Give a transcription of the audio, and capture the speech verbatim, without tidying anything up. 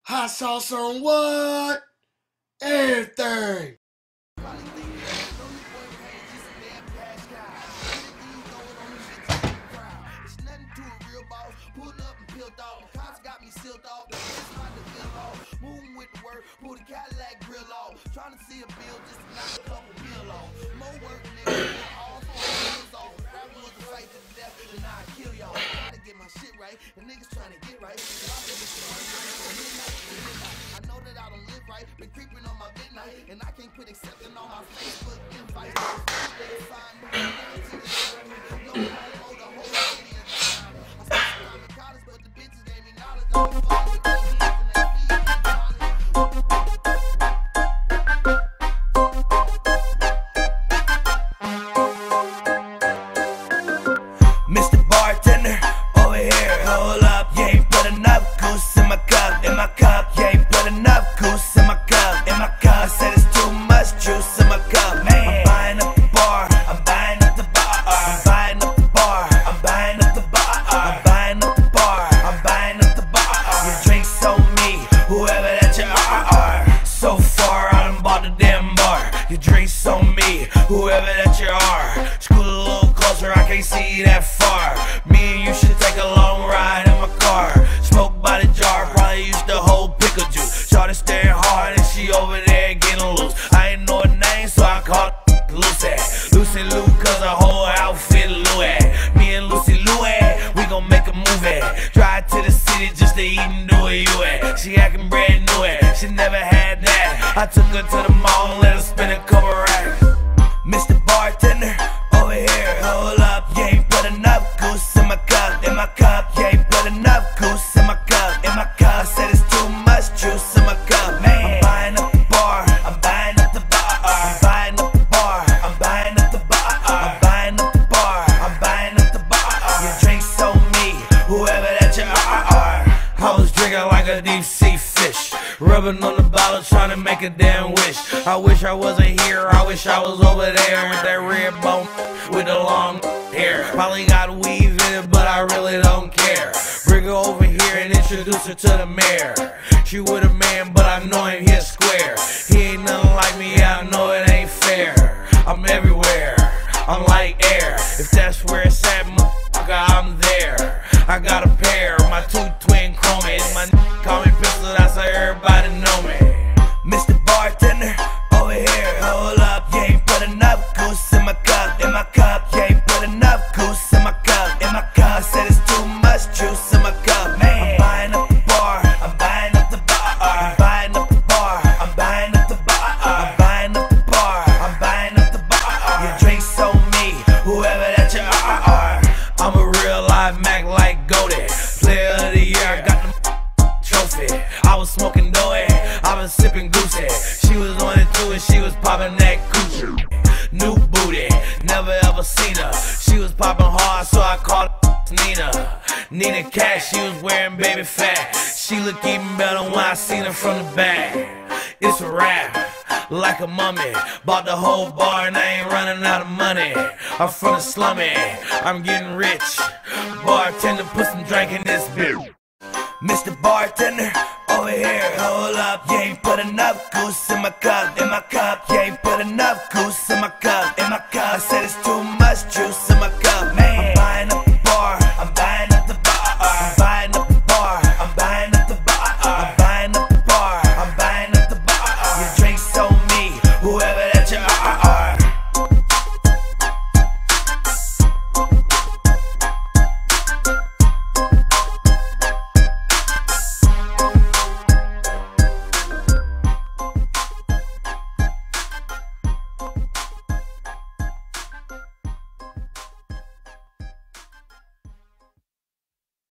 Hot sauce on what? Everything. Moving with the word, pull the Cadillac grill off. Trying to see a bill just to knock a couple bill off. More work, nigga, all four wheels off. Rap was a fight to the death, and I kill y'all. Gotta get my shit right, and niggas trying to get right. I know that I don't live right, been creeping on my midnight, and I can't quit accepting all my Facebook invites. Find me down to the no one hold the whole city in time. I started in college, but the bitches gave me knowledge. I was falling with those kids and they feed me knowledge. Mister Bartender, over here, hold up, you ain't put enough goose in my cup, in my cup, you ain't put enough goose in my cup, in my cup, said it's too much juice in my cup, man, I'm buying up the bar, I'm buying up the bar, I'm buying up the bar, I'm buying up the bar, I'm buying up the bar, I'm buying up the bar, your drinks on me, whoever that you are, so far I done bought the damn bar, your drinks on me, whoever that you are, scoot a little closer, I can't see that far. Me and you should take a long ride in my car. Smoke by the jar, probably used to hold pickle juice. Shorty staring hard and she over there getting loose. I ain't know her name, so I called Lucy. Lucy Lou, cause her whole outfit Louis. Me and Lucy Louis, we gon' make a movie. Drive to the city just to eat and do a U A. She acting brand new, it. She never had that. I took her to the mall and let her spin a couple racks. Mister Bartender, over here, hold up, you ain't put enough goose in my cup, in my cup, you ain't put enough goose in my cup, in my cup, said it's too much juice in my cup, man, I'm buying up the bar, I'm buying up the bar, I'm buying up the bar, I'm buying up the bar, I'm buying up the bar, I'm buying up the bar, your drinks on me, whoever that you are, I was drinking like a deep sea fish, rubbing on the bottle trying to make a damn wish, I wish I wasn't here, I wish I was over there with that red bone with the long hair. Probably got weave in it, but I really don't care. Bring her over here and introduce her to the mayor. She with a man, but I know him here square. He ain't nothing like me, I know it ain't fair. I'm everywhere, I'm like air. If that's where it's at, motherfucker, I'm there. I got a pair, my two twin chromies. My call me pistol, that's how everybody know me. Mister Bartender, over here, hold up, you ain't put enough goose in my cup, in my cup, you ain't put enough goose in my cup, in my cup, said it's too much juice in my cup, man, I'm buying up the bar, I'm buying up the bar, I'm buying up the bar, I'm buying up the bar, I'm buying up the bar, I'm buying up the bar, your drinks on me, whoever that you are, I'm a real live Mac like Goldie, player of the year, I got the trophy, I was smoking doughy, I was sipping goosey, she was on it too and she was popping that coochie. New booty, never ever seen her. She was popping hard, so I called her Nina. Nina Cash, she was wearing baby fat. She look even better when I seen her from the back. It's a wrap, like a mummy. Bought the whole bar and I ain't running out of money. I'm from the slummy, I'm getting rich. Bartender, put some drink in this bitch. Mister Bartender, over here, hold up, you ain't put enough goose in my cup, in my cup, you ain't